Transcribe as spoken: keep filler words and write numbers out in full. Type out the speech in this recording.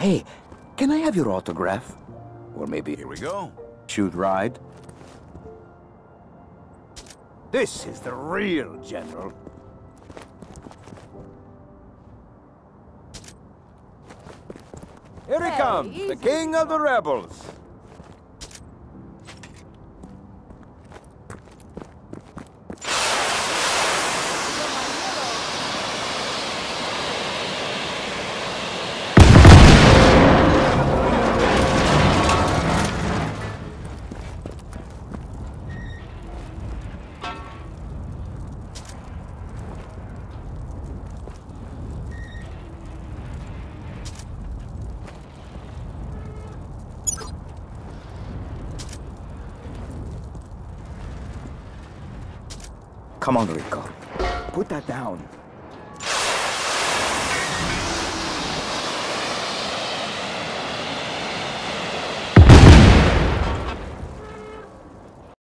Hey, can I have your autograph? Or maybe... Here we go. Shoot ride? This is the real general. Here he Hey, comes, easy. the king of the rebels. Come on, Rico. Put that down.